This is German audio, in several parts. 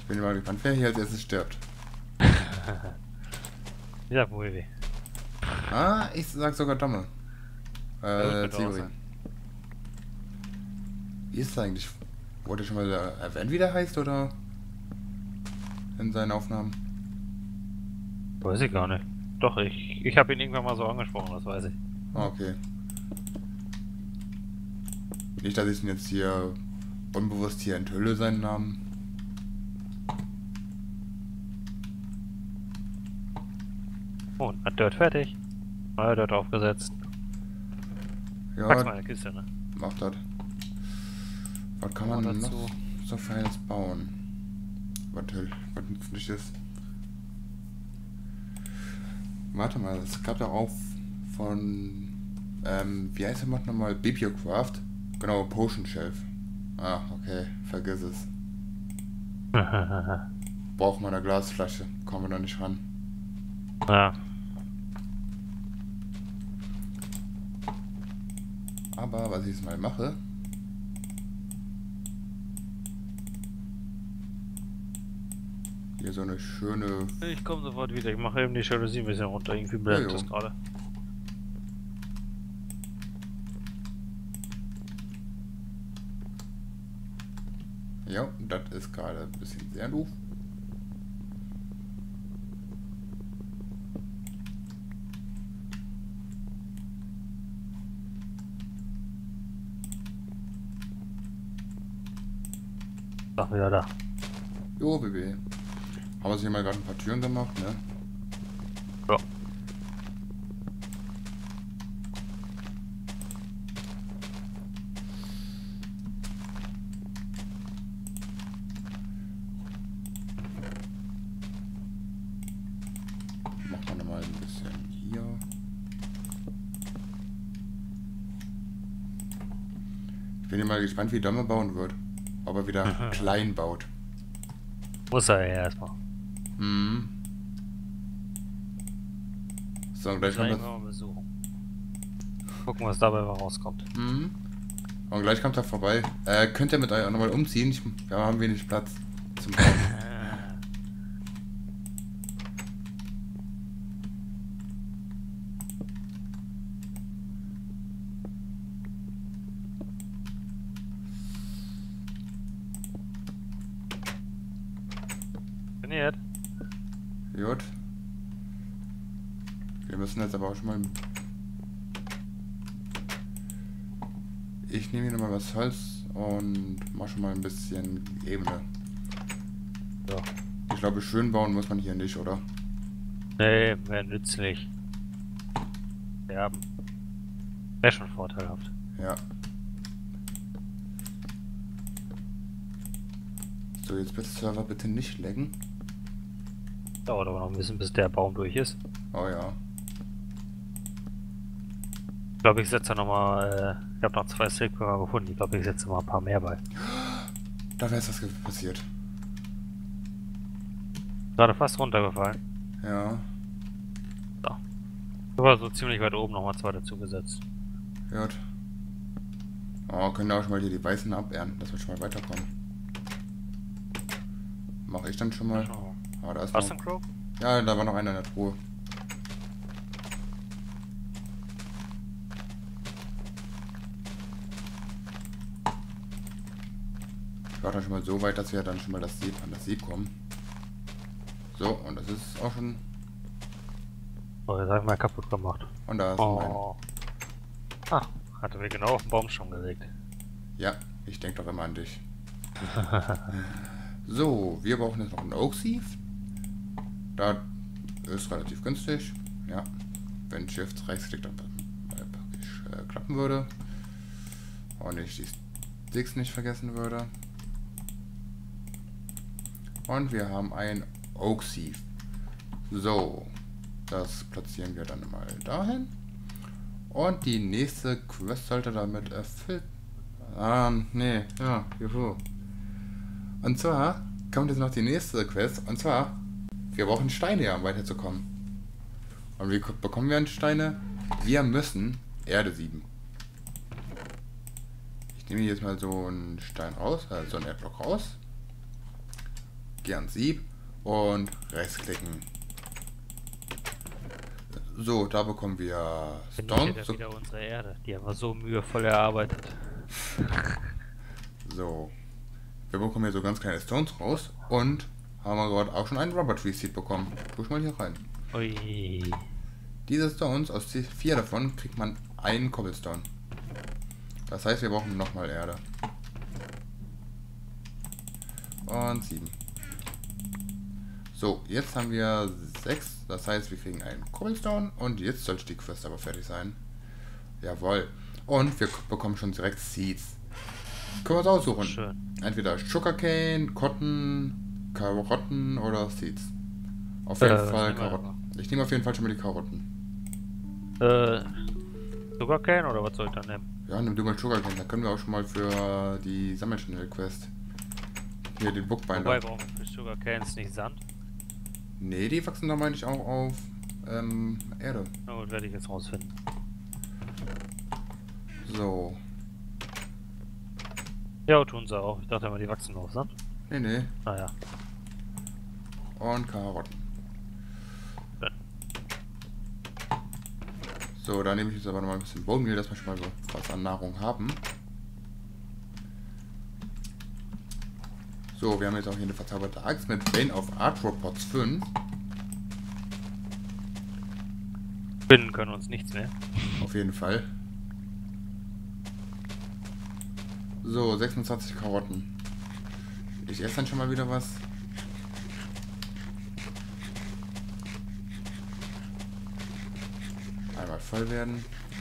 Ich bin mal gespannt, wer hier als erstes stirbt. Ja, wohl. Ah, ich sag sogar Domme. Ja, könnte auch Severin. sein. Wie ist es eigentlich? Wurde schon mal erwähnt, wie der heißt, oder? In seinen Aufnahmen? Weiß ich gar nicht. Doch, ich habe ihn irgendwann mal so angesprochen, das weiß ich. Ah, okay. Nicht, dass ich ihn jetzt hier unbewusst hier enthülle, seinen Namen. Oh, und hat Dirt fertig. Neuer Dirt aufgesetzt. Pack's Ja, mal in der Kiste, ne? macht das. Was kann Oh, man dazu. noch so Feines bauen? Was nützlich ist. Warte mal, es gab doch auch von, wie heißt der Mod nochmal? Bibliocraft? Genau, Potion Shelf. Ah, okay, vergiss es. Braucht man eine Glasflasche, kommen wir da nicht ran. Ja. Aber was ich jetzt mal mache, hier so eine schöne... Ich komme sofort wieder. Ich mache eben die Jalousie ein bisschen runter. Irgendwie blendet Jojo. das gerade. Ja, das ist gerade ein bisschen sehr doof. Ach, wieder da. Jo, BB. Haben wir uns hier mal gerade ein paar Türen gemacht, ne? Ja. Machen wir nochmal ein bisschen hier. Ich bin mal gespannt, wie Domme bauen wird. Ob er wieder klein baut. Muss er ja erstmal. Mhm. So, und gleich kommt das. Mal besuchen. Gucken, was dabei mal rauskommt. Mhm. Und gleich kommt er vorbei. Könnt ihr mit euch auch nochmal umziehen? Wir haben wenig Platz zum Bauen. Funktioniert. Gut. Wir müssen jetzt aber auch schon mal... Ich nehme hier nochmal was Holz und mache schon mal ein bisschen Ebene. Ja. Ich glaube, schön bauen muss man hier nicht, oder? Nee, wäre nützlich. Sterben. Wäre schon vorteilhaft. Ja. So, jetzt bitte Server bitte nicht laggen. Dauert aber noch ein bisschen, bis der Baum durch ist. Oh ja. Ich glaube, ich setze nochmal, ich habe noch 2 Silkbürger gefunden. Ich glaube, ich setze mal ein paar mehr bei. Da wäre was passiert. Gerade fast runtergefallen. Ja. Aber so ziemlich weit oben nochmal 2 dazu gesetzt. Gut. Oh, können wir auch schon mal hier die Weißen abernten, dass wir schon mal weiterkommen. Mache ich dann schon mal. Ah, da ist Hast du noch. einen Crow? Ja, da war noch einer in der Truhe. Ich war dann schon mal so weit, dass wir dann schon mal an das Sieb kommen. So, und das ist auch schon. Oh, jetzt habe ich mal kaputt gemacht. Und da ist Oh. Ah, hatte mir genau auf den Baum schon gelegt. Ja, ich denke doch immer an dich. So, wir brauchen jetzt noch einen Oak Sieve. Da ist relativ günstig. Ja, wenn Shift rechtsklick dann praktisch klappen würde. Und ich die Sticks nicht vergessen würde. Und wir haben ein Oak Sieve. So, das platzieren wir dann mal dahin. Und die nächste Quest sollte damit erfüllt. Nee, ja, juhu. Und zwar kommt jetzt noch die nächste Quest. Und zwar, wir brauchen Steine, um weiterzukommen. Und wie bekommen wir Steine? Wir müssen Erde sieben. Ich nehme jetzt mal so einen Stein raus, so einen Erdblock raus. Geh ans Sieb und rechtsklicken. So, da bekommen wir Stone. Stone. Wieder unsere Erde. Die haben wir so mühevoll erarbeitet. So. Wir bekommen hier so ganz kleine Stones raus und haben wir gerade auch schon einen Rubber Tree Seed bekommen. Tu ich mal hier rein. Ui. Diese Stones, aus 4 davon, kriegt man einen Cobblestone. Das heißt, wir brauchen nochmal Erde. Und 7. So, jetzt haben wir 6. Das heißt, wir kriegen einen Cobblestone. Und jetzt sollte die Quest aber fertig sein. Jawohl. Und wir bekommen schon direkt Seeds. Können wir uns aussuchen. Schön. Entweder Sugarcane, Cotton, Karotten oder Seeds. Auf jeden Fall Karotten. Ich nehme auf jeden Fall schon mal die Karotten. Sugarcane oder was soll ich da nehmen? Ja, nimm du mal Sugarcane. Da können wir auch schon mal für die Sammelschnell-Quest. Hier den Bookbinder. Wobei, brauchen wir für Sugarcanes nicht Sand? Nee, die wachsen da meine ich auch auf Erde. Na gut, werde ich jetzt rausfinden. So. Ja, tun sie auch. Ich dachte immer, die wachsen auf Sand. Nee. Naja. Und Karotten. Ja. So, da nehme ich jetzt aber noch mal ein bisschen Bone Meal, dass wir schon mal so was an Nahrung haben. So, wir haben jetzt auch hier eine verzauberte Axt mit Bane of Arthropods 5. Binden können uns nichts mehr. Auf jeden Fall. So, 26 Karotten. Ich esse dann schon mal wieder was. Einmal voll werden.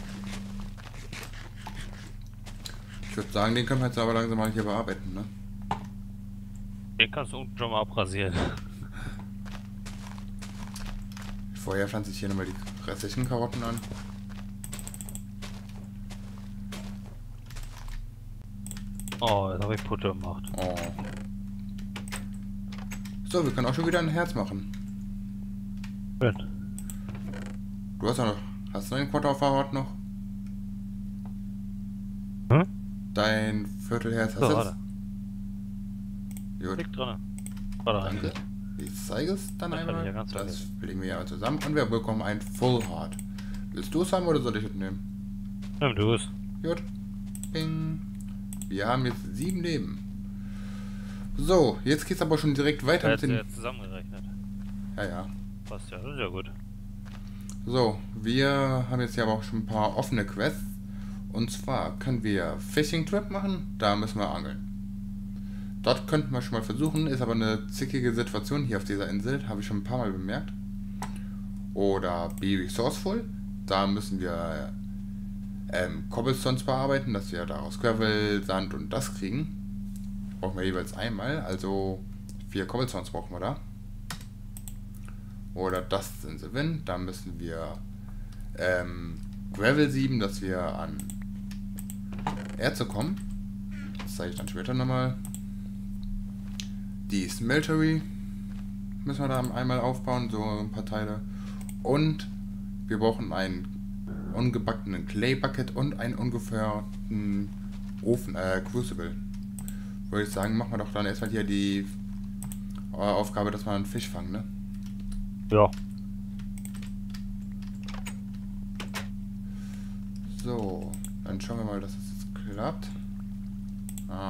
Ich würde sagen, den können wir jetzt aber langsam mal hier bearbeiten, ne? Den kannst du unten schon mal abrasieren. Vorher pflanze ich hier nochmal die restlichen Karotten an. Oh, jetzt habe ich Putte gemacht. Oh. So, wir können auch schon wieder ein Herz machen. Schön. Du hast ja noch. Hast du dein Quad-Fahrrad noch? Hm? Dein Viertelherz hast So, du warte. jetzt? Gut. Liegt drin. Warte, Danke. Ich zeige es dann Das kann einmal. ich ja ganz Das vergessen. legen wir ja zusammen und wir bekommen ein Full Heart. Willst du es haben oder soll ich es nehmen? Nimm du es. Gut. Bing. Wir haben jetzt 7 Leben. So, jetzt geht's aber schon direkt weiter Wer mit hat den... ja zusammengerechnet? Ja. Passt ja, das ist ja gut. So, wir haben jetzt hier aber auch schon ein paar offene Quests. Und zwar können wir Fishing Trip machen, da müssen wir angeln. Dort könnten wir schon mal versuchen, ist aber eine zickige Situation hier auf dieser Insel, habe ich schon ein paar Mal bemerkt. Oder Be Resourceful, da müssen wir Cobblestones bearbeiten, dass wir daraus Gravel, Sand und das kriegen. Brauchen wir jeweils einmal, also 4 Cobblestones brauchen wir da. Oder Dust in the Wind, da müssen wir Gravel sieben, dass wir an Erze kommen. Das zeige ich dann später nochmal. Die Smeltery müssen wir da einmal aufbauen, so ein paar Teile. Und wir brauchen einen ungebackenen Clay Bucket und einen ungefährten Ofen, Crucible. Würde ich sagen, machen wir doch dann erstmal hier die Aufgabe, dass wir einen Fisch fangen, ne? Ja. So, dann schauen wir mal, dass das jetzt klappt. Ah.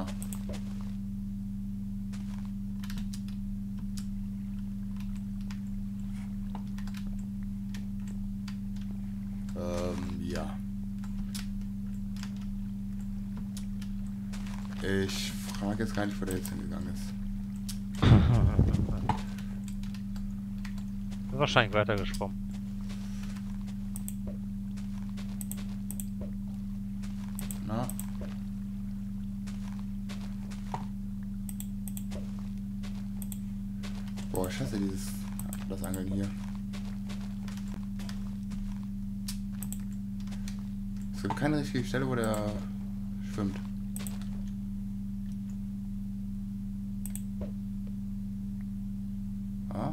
Ja. Ich frage jetzt gar nicht, wo der jetzt hingegangen ist. Wahrscheinlich weitergeschwommen. Na? Boah, ich hasse das Angeln hier. Es gibt keine richtige Stelle, wo der schwimmt. Ah?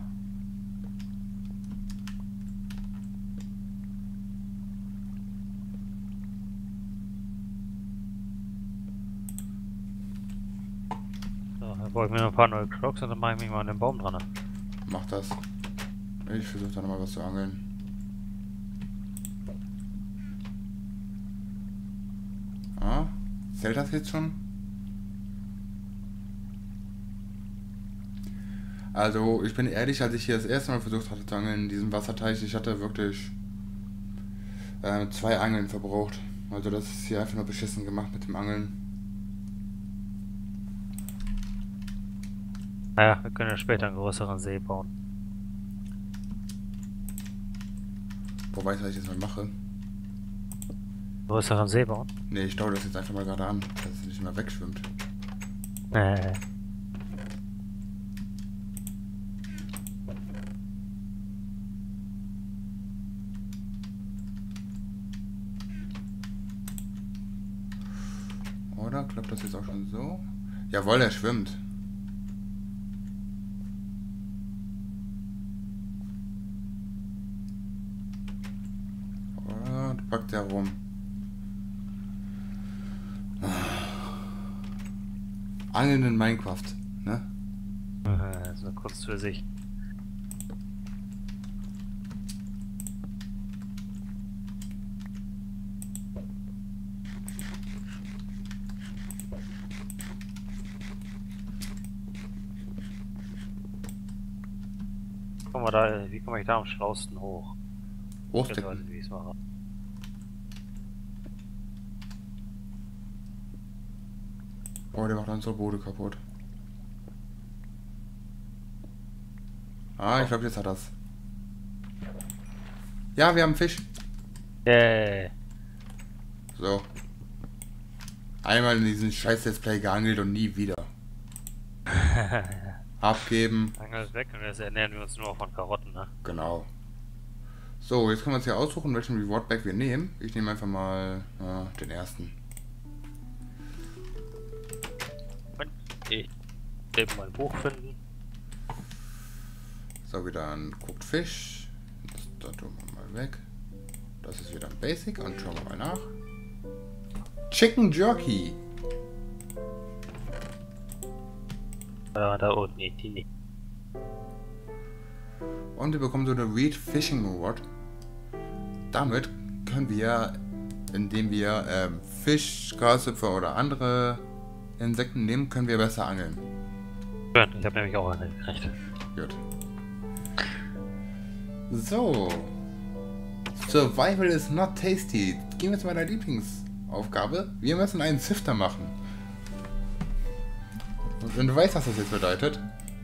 So, Da brauche ich mir noch ein paar neue Crocs und dann mache ich mich mal an den Baum dran. Mach das. Ich versuche da nochmal was zu angeln. Ah, zählt das jetzt schon? Also, ich bin ehrlich, als ich hier das erste Mal versucht hatte zu angeln in diesem Wasserteich, ich hatte wirklich 2 Angeln verbraucht. Also das ist hier einfach nur beschissen gemacht mit dem Angeln. Naja, wir können ja später einen größeren See bauen. Wo weiß ich, was ich jetzt mal mache? Größeren See bauen? Ne, ich staue das jetzt einfach mal gerade an, dass es nicht mehr wegschwimmt. Oder? Klappt das jetzt auch schon so? Jawohl, er schwimmt. Oder? Packt er rum. Angeln in Minecraft, ne? So kurz für sich. Guck mal da, wie komme ich da am schlausten hoch? Ich weiß Hochdecken. nicht, wie ich es mache. Oh, der macht unsere Boote kaputt. Ah, ich glaube, jetzt hat das. Ja, wir haben Fisch. Yay! So. Einmal in diesen scheiß Let's Play geangelt und nie wieder. Abgeben. Angel ist weg und jetzt ernähren wir uns nur von Karotten, ne? Genau. So, jetzt können wir uns hier aussuchen, welchen Reward Bag wir nehmen. Ich nehme einfach mal den ersten. Und ich eben mein Buch finden. So, wieder ein Cooked Fish. Das tun wir mal weg. Das ist wieder ein Basic und schauen wir mal nach. Chicken Jerky. Da unten, die nicht. Und wir bekommen so eine Reed Fishing Rod. Damit können wir, indem wir Fisch, Grashüpfer oder andere Insekten nehmen, können wir besser angeln. Schön, ich habe nämlich auch eine gekriegt. Gut. So. Survival is not tasty. Gehen wir zu meiner Lieblingsaufgabe. Wir müssen einen Sifter machen. Und du weißt, was das jetzt bedeutet?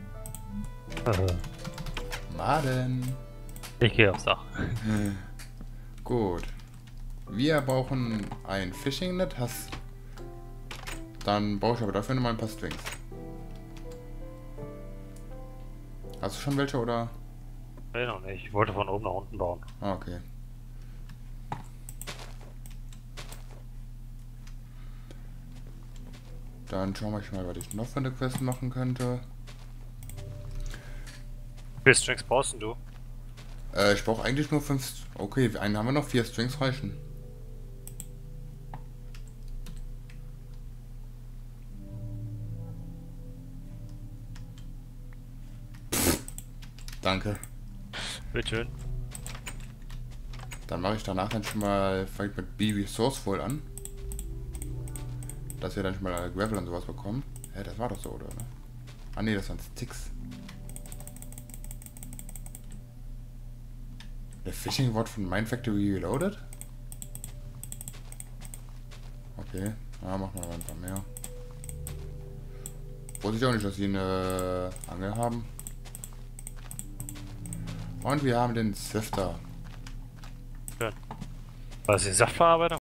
Maden. Ich gehe aufs Dach. Gut. Wir brauchen ein Fishing Net. Dann brauche ich aber dafür nochmal ein paar Strings. Hast du schon welche oder? Nee, noch nicht. Ich wollte von oben nach unten bauen. Ah, okay. Dann schauen wir mal, was ich noch für eine Quest machen könnte. Wie viele Strings brauchst du? Ich brauche eigentlich nur 5. Okay, einen haben wir noch, 4 Strings reichen. Danke. Bitteschön. Dann mache ich danach dann schon mal vielleicht mit Be Resourceful an. Dass wir dann schon mal Gravel und sowas bekommen. Ja, das war doch so, oder? Ne? Ah ne, das waren Sticks. Der Fishing Rod von Mine Factory Reloaded? Okay, ja, machen wir mal ein paar mehr. Wusste ich auch nicht, dass sie eine Angel haben. Und wir haben den Sifter. Schön. Was ist die Saftverarbeitung?